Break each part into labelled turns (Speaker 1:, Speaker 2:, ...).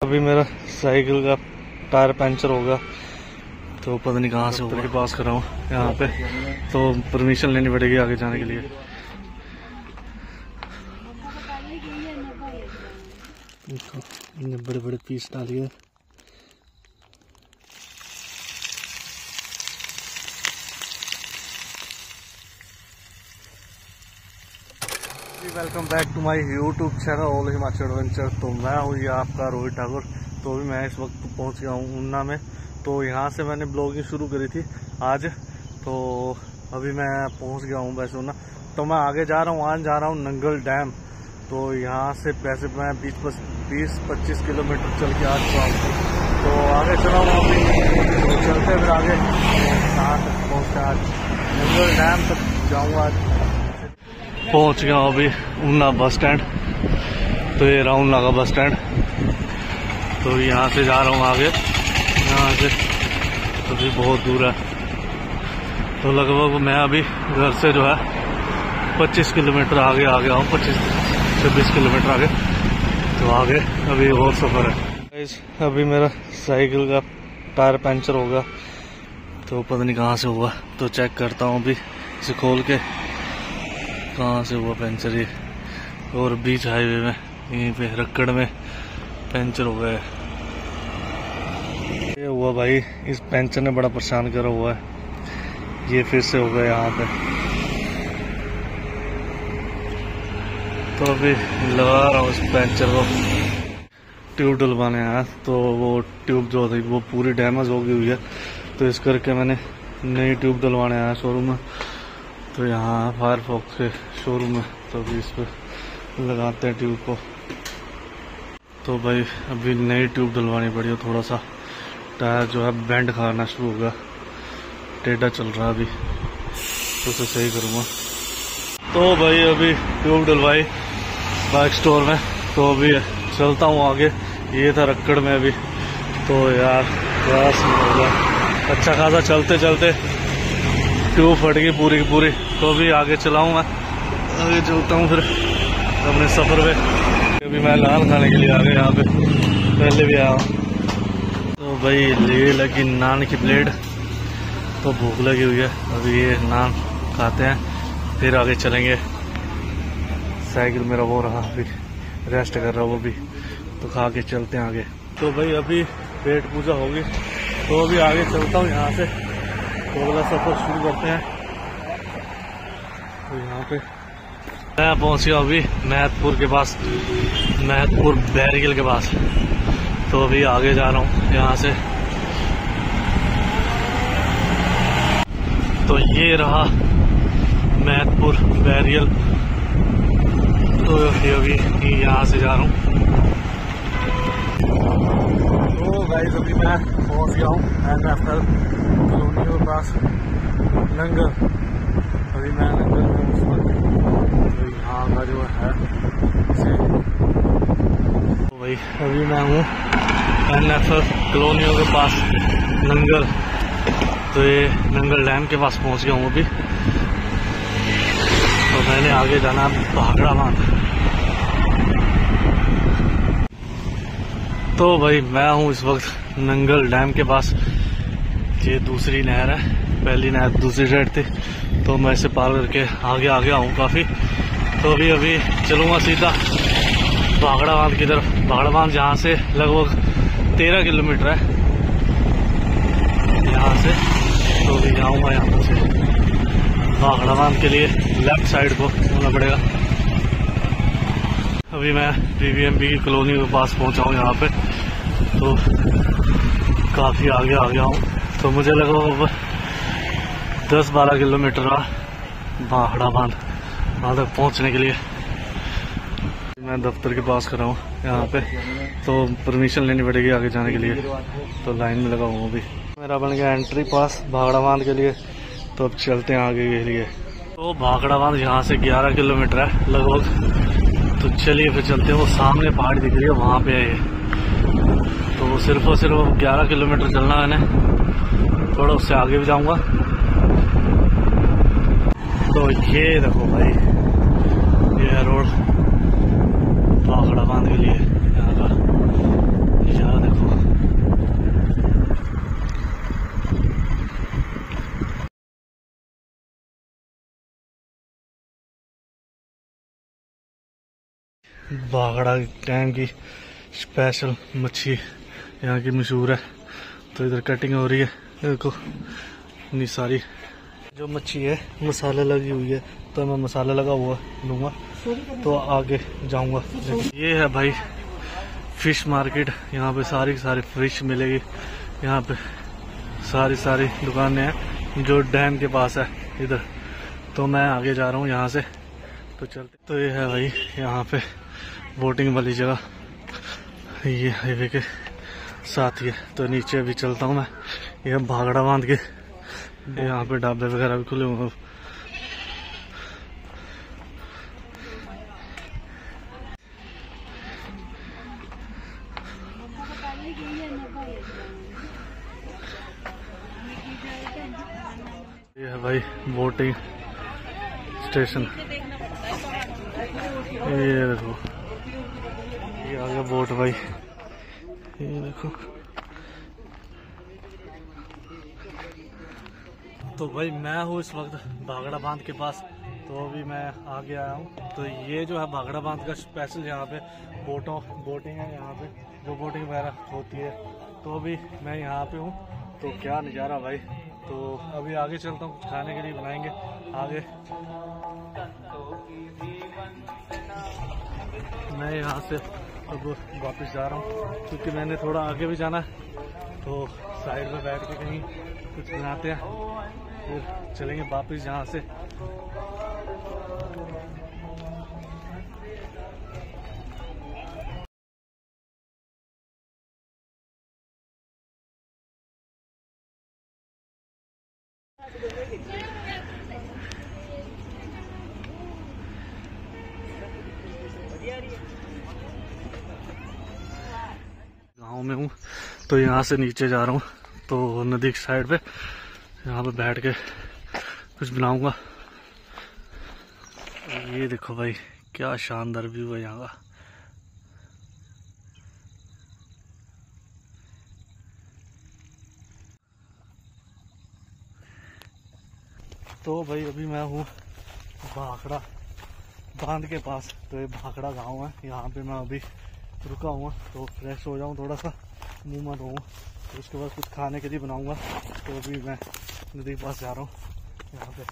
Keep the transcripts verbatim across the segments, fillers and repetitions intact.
Speaker 1: अभी मेरा साइकिल का टायर पंचर होगा तो पता नहीं कहाँ से होगा के पास कर रहा हूँ यहाँ पे, तो परमिशन लेनी पड़ेगी आगे जाने के लिए। बड़े बड़े पीस डालिए। Welcome back to my YouTube channel all Himachal adventure. तो मैं हूँ ये आपका रोहित ठाकुर। तो अभी मैं इस वक्त पहुँच गया हूँ ऊना में। तो यहाँ से मैंने ब्लॉगिंग शुरू करी थी आज, तो अभी मैं पहुँच गया हूँ वैसे ऊना। तो मैं आगे जा रहा हूँ, आज जा रहा हूँ नंगल डैम। तो यहाँ से वैसे मैं बीस बीस पच्चीस किलोमीटर चल के आ चुका हूँ। तो आगे चला हूँ अभी, तो चलते फिर आगे कहाँ तक पहुँचते आज नंगल डैम तक जाऊँगा। आज पहुंच गया हूँ अभी ऊना बस स्टैंड। तो ये रहा ऊना का बस स्टैंड। तो यहाँ से जा रहा हूँ आगे, यहाँ से अभी बहुत दूर है। तो लगभग मैं अभी घर से जो है पच्चीस किलोमीटर आगे आ गया हूँ, पच्चीस छब्बीस किलोमीटर आगे। तो आगे अभी और सफ़र है। अभी मेरा साइकिल का टायर पंचर होगा तो पता नहीं कहाँ से हुआ, तो चेक करता हूँ अभी इसे खोल के कहाँ से हुआ पंचर। ये और बीच हाईवे में यहीं पे रक्कड़ में पंचर हो गया है। ये हुआ भाई, इस पंचर ने बड़ा परेशान करा हुआ है। ये फिर से हो गया यहाँ पे। तो अभी लगा रहा हूँ इस पंचर को, ट्यूब डलवाने आया। तो वो ट्यूब जो थी वो पूरी डैमेज हो गई हुई है, तो इस करके मैंने नई ट्यूब डलवाने आया शोरूम में। तो यहाँ फायरफॉक्स के शोरूम में, तो अभी इस पर लगाते हैं ट्यूब को। तो भाई अभी नई ट्यूब डलवानी पड़ी है। थोड़ा सा टायर जो है बेंड खाना शुरू होगा, टेढ़ा चल रहा है अभी, तो उसे सही करूँगा। तो भाई अभी ट्यूब डलवाई बाइक स्टोर में। तो अभी चलता हूँ आगे। ये था रक्कड़ में अभी। तो यार बस होगा अच्छा खासा चलते चलते ट्यूब फट गई पूरी की पूरी। तो अभी आगे चलाऊँ मैं, आगे चलता हूँ फिर अपने सफ़र पे। अभी मैं नान खाने के लिए आ गया यहाँ पे, पहले भी आया हूँ। तो भाई ये लगी नान की प्लेट, तो भूख लगी हुई है। अभी ये नान खाते हैं, फिर आगे चलेंगे। साइकिल मेरा वो रहा, अभी रेस्ट कर रहा वो भी, तो खा के चलते हैं आगे। तो भाई अभी पेट पूजा होगी, तो अभी आगे चलता हूँ यहाँ से। तो अगला सफर शुरू करते हैं। तो यहाँ पे मैं पहुँच गया अभी महतपुर के पास, महतपुर बैरियल के पास। तो अभी आगे जा रहा हूँ यहाँ से। तो ये रहा महतपुर बैरियल। तो अभी यहाँ से जा रहा हूँ। तो गाइस अभी मैं पहुँच गया हूँ एन एफ एल कॉलोनी के पास नंगल। अभी मैं नंगल में उस वक्त, तो यहाँ का जो है से तो भाई अभी मैं हूँ एन एफ एल कॉलोनियों के पास नंगल। तो ये नंगल डैम के पास पहुँच गया हूँ अभी। तो मैंने आगे जाना भाखड़ा बांध। तो भाई मैं हूँ इस वक्त नंगल डैम के पास। ये दूसरी नहर है, पहली नहर दूसरी साइड थी। तो मैं इसे पार करके आगे आ गया हूँ काफ़ी। तो अभी अभी चलूँगा सीधा भाखड़ा बांध की तरफ। भाखड़ा बांध यहाँ से लगभग तेरह किलोमीटर है यहाँ से। तो अभी जाऊँगा यहाँ से भाखड़ा बांध के लिए, लेफ्ट साइड को होना पड़ेगा। अभी मैं पी वी एम बी की कॉलोनी के पास पहुंचा हूँ यहाँ पे। तो काफ़ी आगे आ गया हूँ। तो मुझे लगा अब दस बारह किलोमीटर रहा भाखड़ा बांध वहाँ तक पहुँचने के लिए। मैं दफ्तर के पास खड़ा हूँ यहाँ पे, तो परमिशन लेनी पड़ेगी आगे जाने के लिए। तो लाइन में लगा हूँ अभी। मेरा बन गया एंट्री पास भाखड़ा बांध के लिए। तो अब चलते हैं आगे के लिए। तो भाखड़ा बांध यहाँ से ग्यारह किलोमीटर है लगभग। तो चलिए फिर चलते हैं। वो सामने पहाड़ दिख रही है, वहाँ पे है ये। तो सिर्फ और सिर्फ ग्यारह किलोमीटर चलना है मैंने, थोड़ा उससे आगे भी जाऊँगा। तो ये देखो भाई, ये है रोड भाखड़ा बांध के लिए यहाँ का। भागड़ा डैम की स्पेशल मच्छी यहाँ की मशहूर है। तो इधर कटिंग हो रही है, देखो इतनी सारी जो मच्छी है मसाला लगी हुई है, तो मैं मसाला लगा हुआ लूँगा तो आगे जाऊँगा। ये है भाई फिश मार्केट, यहाँ पे सारी सारी फिश मिलेगी। यहाँ पे सारी सारी दुकानें हैं जो डैम के पास है इधर। तो मैं आगे जा रहा हूँ यहाँ से, तो चलते। तो ये है भाई यहाँ पे बोटिंग वाली जगह, ये हाईवे के साथ ही है। तो नीचे अभी चलता हूँ मैं, ये भागड़ा बांध के यहाँ पे ढाबे वगैरह भी खुले हुए। ये है भाई बोटिंग स्टेशन, ये देखो ये आ गया बोट भाई, ये देखो। तो भाई मैं हूँ इस वक्त भागड़ा बांध के पास, तो अभी मैं आगे आया हूँ। तो ये जो है भागड़ा बांध का स्पेशल यहाँ पे बोटों बोटिंग है, यहाँ पे जो बोटिंग वगैरह होती है। तो अभी मैं यहाँ पे हूँ, तो क्या नज़ारा भाई। तो अभी आगे चलता हूँ, कुछ खाने के लिए बनाएंगे आगे। मैं यहाँ से अब वापस जा रहा हूँ क्योंकि मैंने थोड़ा आगे भी जाना है। तो साइड में बैठ के कहीं कुछ बनाते हैं, फिर चलेंगे वापस यहाँ से। गाँव में हूँ, तो यहाँ से नीचे जा रहा हूँ, तो नदी की साइड पे यहाँ पे बैठ के कुछ बनाऊंगा। ये देखो भाई क्या शानदार व्यू है यहाँ का। तो भाई अभी मैं हूँ भाखड़ा बांध के पास। तो ये भाखड़ा गांव है, यहाँ पे मैं अभी रुका हुआ। तो फ्रेश हो जाऊँ, थोड़ा सा मुंह में धोऊँ, तो उसके बाद कुछ खाने के लिए बनाऊंगा। तो अभी मैं नदी के पास जा रहा हूँ यहाँ पे।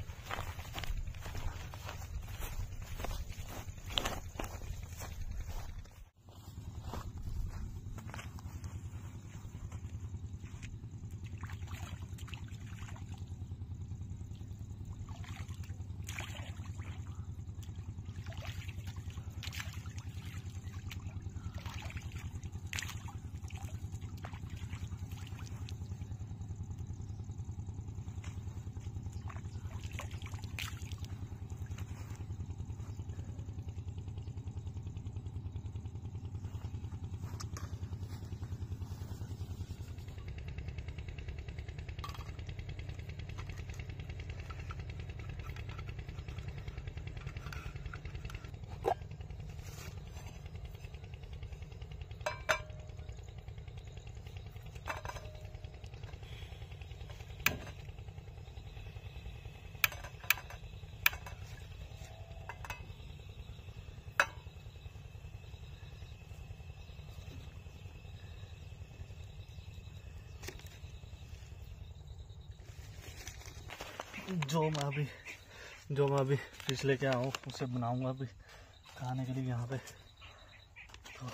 Speaker 1: जो मैं अभी जो मैं अभी फिश लेके आया हूँ उसे बनाऊंगा अभी खाने के लिए यहाँ पे। तो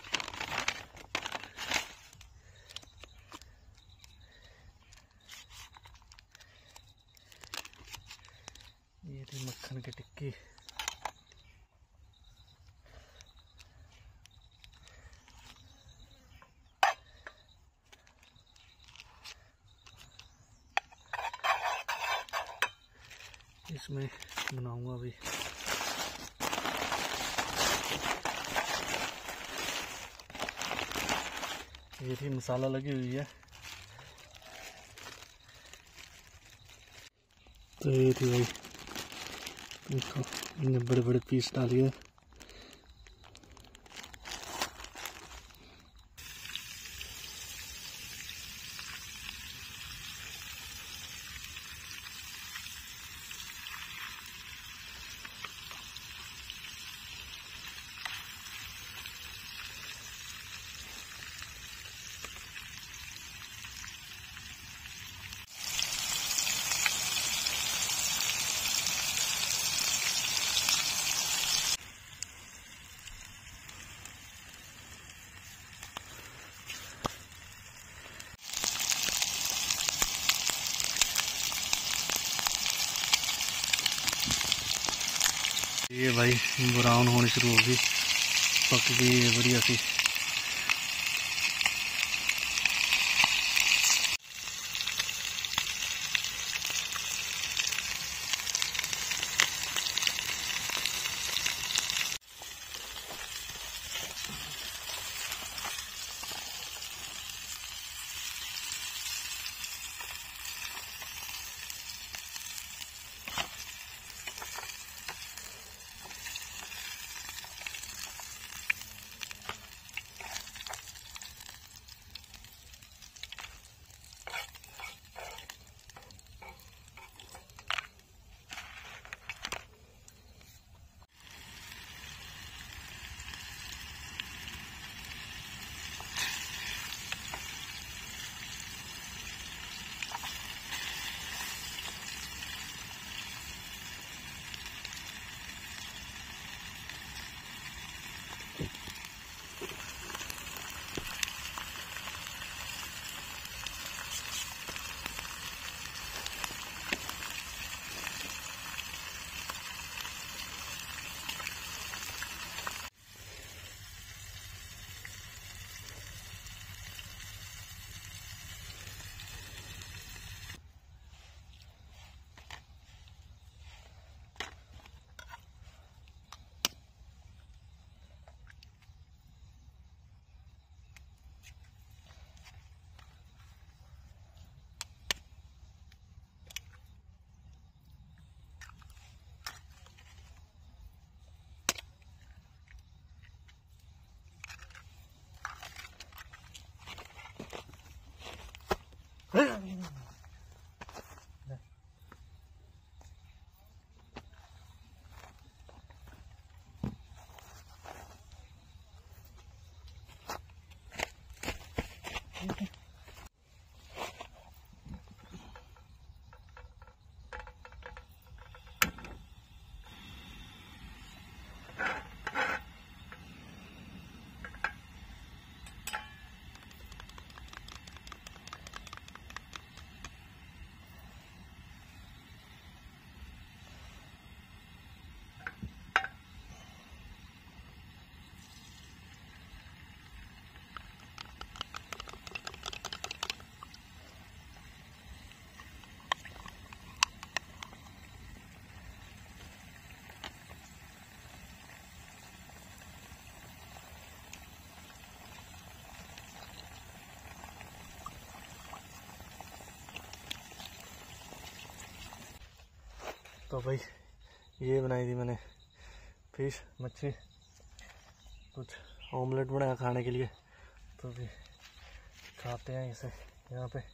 Speaker 1: ये थी मक्खन की टिक्की। इसमें बनाऊंगा अभी। ये थी मसाला लगी हुई है। तो ये थी भाई, देखो इतने बड़े बड़े पीस डालिए। ये भाई ब्राउन होनी शुरू होगी, पक गई है बढ़िया सी। तो भाई ये बनाई थी मैंने फिश मच्छी, कुछ ऑमलेट बनाया खाने के लिए, तो भी खाते हैं इसे यहाँ पे।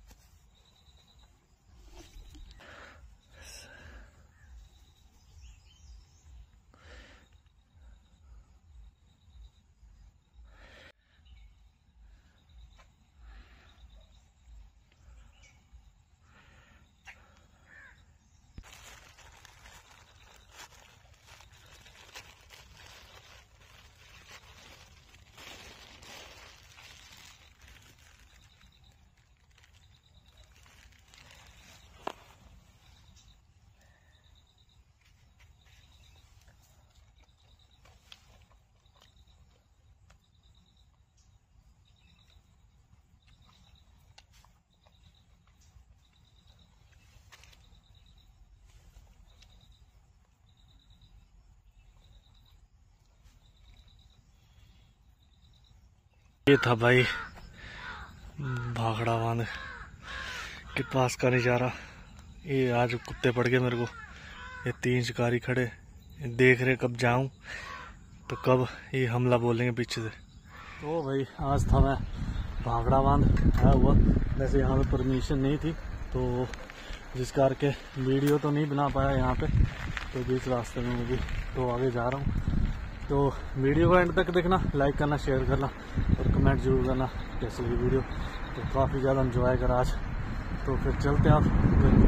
Speaker 1: ये था भाई भाखड़ा बांध के पास का नजारा। ये आज कुत्ते पड़ गए मेरे को, ये तीन शिकारी खड़े देख रहे कब जाऊं तो कब ये हमला बोलेंगे पीछे से। तो भाई आज था मैं भाखड़ा बांध आया हुआ, वैसे यहाँ पे परमिशन नहीं थी तो जिस करके वीडियो तो नहीं बना पाया यहाँ पे, तो बीच रास्ते में मैं भी तो आगे जा रहा हूँ। तो वीडियो को एंड तक देखना, लाइक करना, शेयर करना और कमेंट जरूर करना कैसी लगी वीडियो। तो काफ़ी ज़्यादा एंजॉय करा आज, तो फिर चलते हैं आप।